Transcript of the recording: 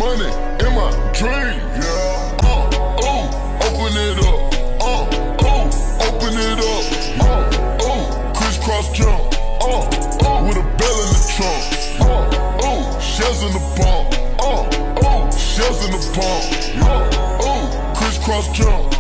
money in my dream. Yeah. Open it up. Open it up. Crisscross jump. With a bell in the trunk. Shells in the pump. Shells in the pump. Crisscross jump.